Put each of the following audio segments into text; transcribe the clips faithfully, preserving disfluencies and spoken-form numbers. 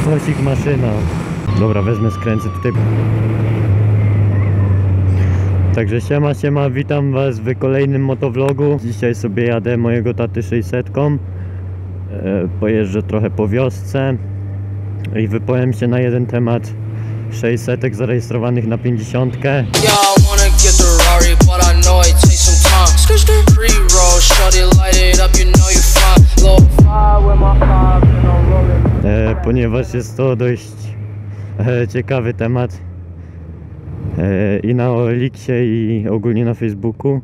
Fosik maszyna. Dobra, wezmę, skręcę tutaj. Także siema, siema, witam was w kolejnym motovlogu. Dzisiaj sobie jadę mojego taty sześćsetką. e, Pojeżdżę trochę po wiosce i wypowiem się na jeden temat sześćsetek zarejestrowanych na pięćdziesiątkę. e, Ponieważ jest to dość e, ciekawy temat e, i na O L X-ie i ogólnie na Facebooku.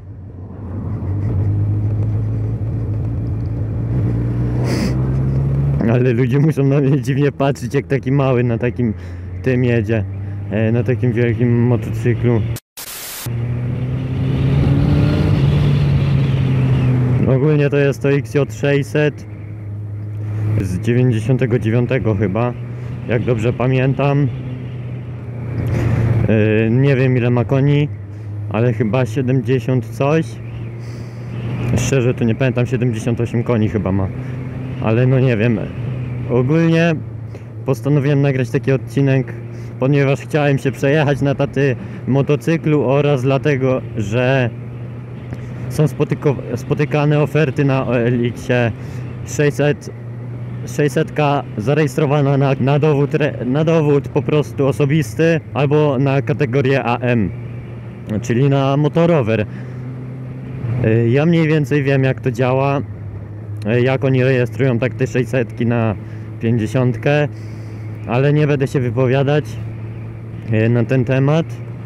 Ale ludzie muszą na mnie dziwnie patrzeć, jak taki mały na takim tym jedzie, e, na takim wielkim motocyklu. Ogólnie to jest to X J sześćset z dziewięćdziesiątego dziewiątego chyba, jak dobrze pamiętam. e, Nie wiem ile ma koni, ale chyba siedemdziesiąt coś. Szczerze to nie pamiętam, siedemdziesiąt osiem koni chyba ma. Ale no nie wiem. Ogólnie postanowiłem nagrać taki odcinek, ponieważ chciałem się przejechać na taty motocyklu oraz dlatego, że są spotykane oferty na O L X-ie sześćset, sześćset zarejestrowana na, na, dowód, na dowód po prostu osobisty albo na kategorię A M, czyli na motorower. Ja mniej więcej wiem, jak to działa, jak oni rejestrują tak te sześćsetki na pięćdziesiątkę, ale nie będę się wypowiadać na ten temat,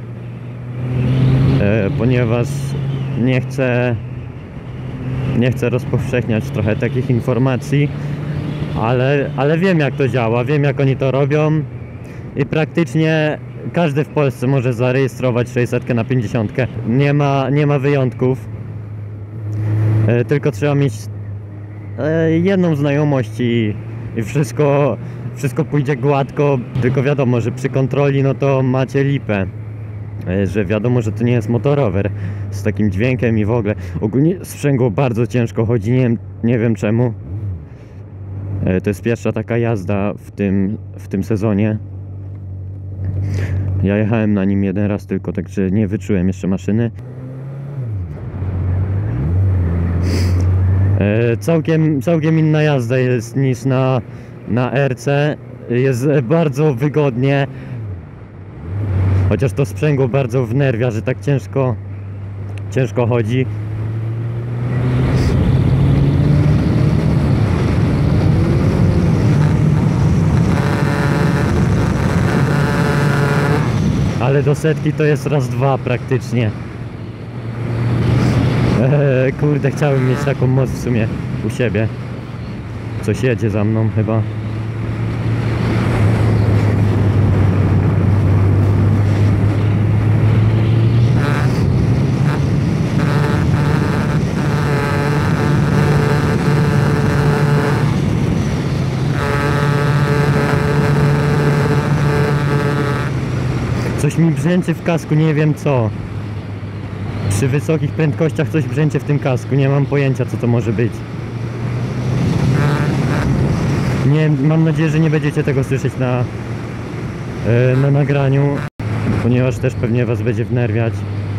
ponieważ nie chcę nie chcę rozpowszechniać trochę takich informacji, ale, ale wiem, jak to działa, wiem, jak oni to robią i praktycznie każdy w Polsce może zarejestrować sześćsetkę na pięćdziesiątkę. Nie ma, nie ma wyjątków, tylko trzeba mieć jedną znajomość i, i wszystko, wszystko pójdzie gładko. Tylko wiadomo, że przy kontroli no to macie lipę, że wiadomo, że to nie jest motorower z takim dźwiękiem i w ogóle. Ogólnie sprzęgło bardzo ciężko chodzi, nie wiem, nie wiem czemu. To jest pierwsza taka jazda w tym, w tym sezonie. Ja jechałem na nim jeden raz tylko, także nie wyczułem jeszcze maszyny. Całkiem, całkiem inna jazda jest niż na, na R C. Jest bardzo wygodnie. Chociaż to sprzęgło bardzo wnerwia, że tak ciężko, ciężko chodzi. Ale do setki to jest raz dwa praktycznie. Eee, kurde, chciałbym mieć taką moc w sumie u siebie. Coś jedzie za mną chyba. Coś mi brzęczy w kasku, nie wiem co. Przy wysokich prędkościach coś brzęczy w tym kasku, nie mam pojęcia, co to może być. Nie, mam nadzieję, że nie będziecie tego słyszeć na, yy, na nagraniu, ponieważ też pewnie was będzie wnerwiać.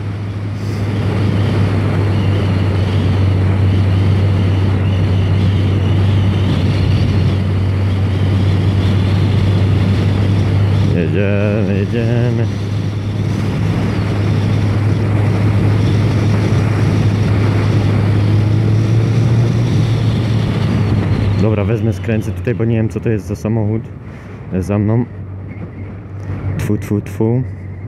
Jedziemy, jedziemy. Dobra, wezmę, skręcę tutaj, bo nie wiem, co to jest za samochód za mną. Tfu, tfu, tfu.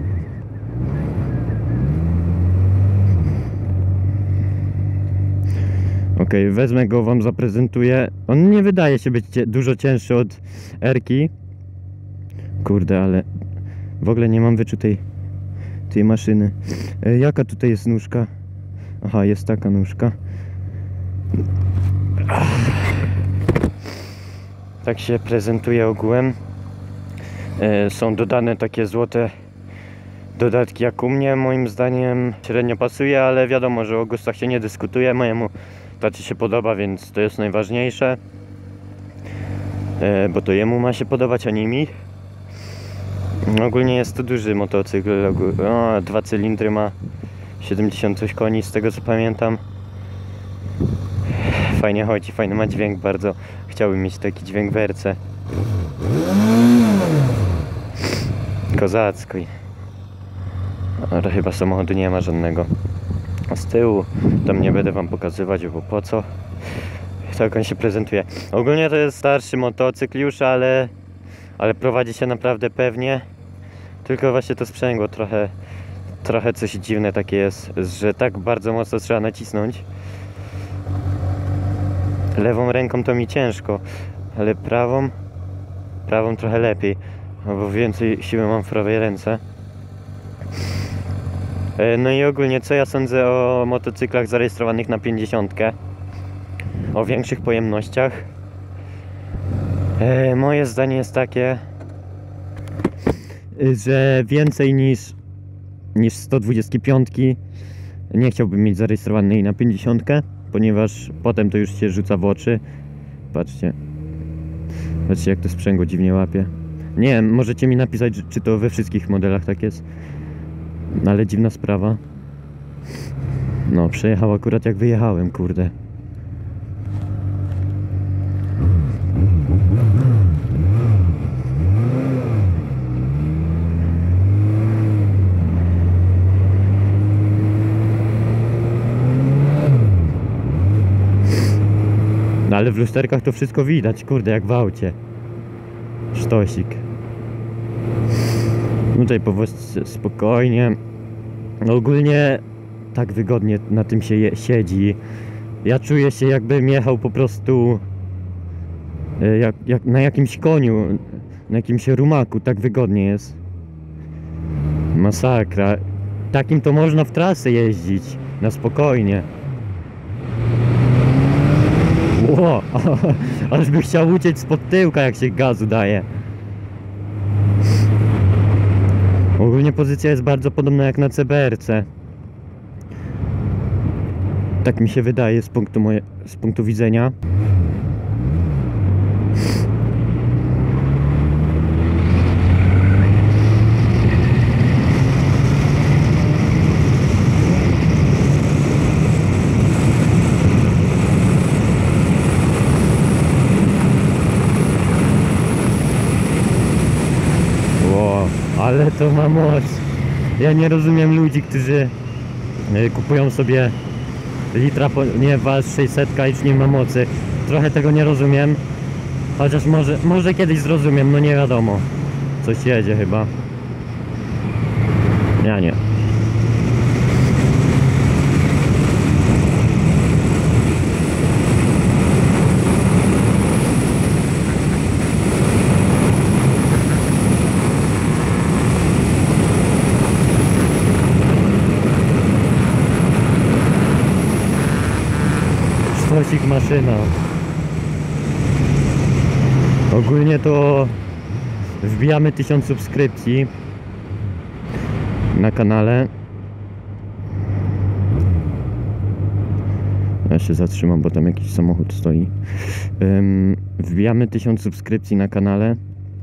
Ok, wezmę go, wam zaprezentuję. On nie wydaje się być dużo cięższy od R-ki. Kurde, ale w ogóle nie mam wyczuł tej, tej maszyny. E, jaka tutaj jest nóżka? Aha, jest taka nóżka. Tak się prezentuje ogółem. E, są dodane takie złote dodatki jak u mnie. Moim zdaniem średnio pasuje, ale wiadomo, że o gustach się nie dyskutuje. Mojemu tacie się podoba, więc to jest najważniejsze. e, bo to jemu ma się podobać, a nie mi. Ogólnie jest to duży motocykl, o, dwa cylindry ma, siedemdziesiąt coś koni z tego co pamiętam. Fajnie chodzi, fajny ma dźwięk, bardzo chciałbym mieć taki dźwięk w R C. Kozacko. Ale chyba samochodu nie ma żadnego. A z tyłu tam nie będę wam pokazywać, bo po co? Tak on się prezentuje. Ogólnie to jest starszy motocykl już, ale ale prowadzi się naprawdę pewnie. Tylko właśnie to sprzęgło trochę trochę coś dziwne takie jest, że tak bardzo mocno trzeba nacisnąć. Lewą ręką to mi ciężko, ale prawą prawą trochę lepiej, bo więcej siły mam w prawej ręce. No i ogólnie co ja sądzę o motocyklach zarejestrowanych na pięćdziesiątkę, o większych pojemnościach. E, moje zdanie jest takie, że więcej niż niż sto dwadzieścia pięć nie chciałbym mieć zarejestrowanej na pięćdziesiątkę, ponieważ potem to już się rzuca w oczy. Patrzcie, patrzcie jak to sprzęgło dziwnie łapie. Nie wiem, możecie mi napisać, czy to we wszystkich modelach tak jest, ale dziwna sprawa. No, przejechał akurat jak wyjechałem, kurde. No ale w lusterkach to wszystko widać, kurde, jak w aucie. Sztosik. Tutaj powóz spokojnie. No ogólnie tak wygodnie na tym się je, siedzi. Ja czuję się, jakbym jechał po prostu jak, jak na jakimś koniu, na jakimś rumaku, tak wygodnie jest. Masakra. Takim to można w trasę jeździć, na spokojnie. Ło, aż by chciał uciec spod tyłka, jak się gazu daje. Ogólnie pozycja jest bardzo podobna jak na C B R C. Tak mi się wydaje z punktu, moje, z punktu widzenia. Ale to ma moc. Ja nie rozumiem ludzi, którzy kupują sobie litra, ponieważ sześćset już nie ma mocy. Trochę tego nie rozumiem. Chociaż może, może kiedyś zrozumiem, no nie wiadomo. Coś jedzie chyba. Ja nie. Sztosik maszyna. Ogólnie to wbijamy tysiąc subskrypcji na kanale. Ja się zatrzymam, bo tam jakiś samochód stoi. Um, wbijamy tysiąc subskrypcji na kanale.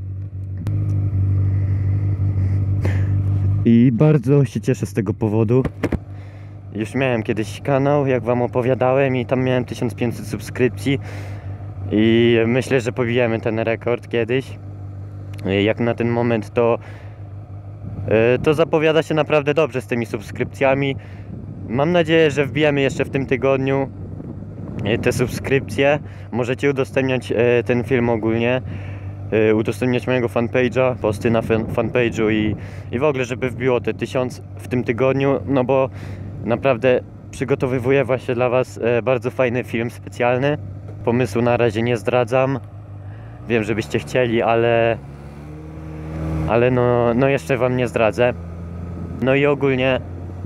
I bardzo się cieszę z tego powodu. Już miałem kiedyś kanał, jak wam opowiadałem, i tam miałem tysiąc pięćset subskrypcji. I myślę, że pobijemy ten rekord kiedyś. Jak na ten moment to to zapowiada się naprawdę dobrze z tymi subskrypcjami. Mam nadzieję, że wbijemy jeszcze w tym tygodniu te subskrypcje. Możecie udostępniać ten film ogólnie, udostępniać mojego fanpage'a, posty na fan, fanpage'u i, i w ogóle, żeby wbiło te tysiąc w tym tygodniu, no bo naprawdę przygotowywuję właśnie dla was bardzo fajny film specjalny. Pomysłu na razie nie zdradzam. Wiem, że byście chcieli, ale ale no, no jeszcze wam nie zdradzę. No i ogólnie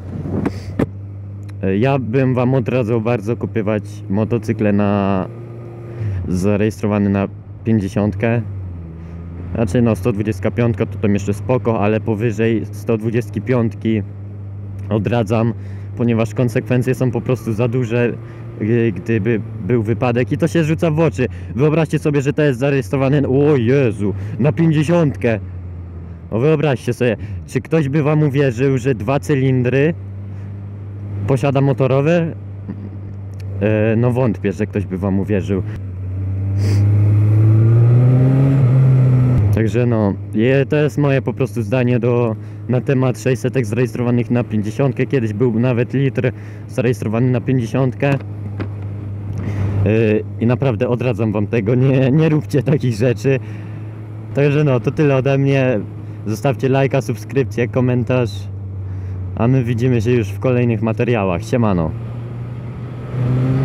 ja bym wam odradzał bardzo kupować motocykle na zarejestrowany na pięćdziesiątkę. Znaczy no sto dwadzieścia pięć to tam jeszcze spoko, ale powyżej sto dwadzieścia pięć odradzam, ponieważ konsekwencje są po prostu za duże. y, gdyby był wypadek i to się rzuca w oczy. Wyobraźcie sobie, że to jest zarejestrowane, o Jezu, na pięćdziesiątkę. No wyobraźcie sobie, czy ktoś by wam uwierzył, że dwa cylindry posiada motorowe? E, no wątpię, że ktoś by wam uwierzył. Także no, je, to jest moje po prostu zdanie do, na temat sześćsetek zarejestrowanych na pięćdziesiątkę. Kiedyś był nawet litr zarejestrowany na pięćdziesiątkę. Yy, I naprawdę odradzam wam tego, nie, nie róbcie takich rzeczy. Także no, to tyle ode mnie. Zostawcie lajka, subskrypcję, komentarz. A my widzimy się już w kolejnych materiałach. Siemano.